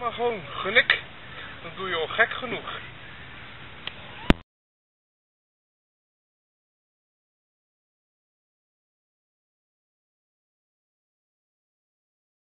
maar gewoon gun ik. Dan doe je al gek genoeg.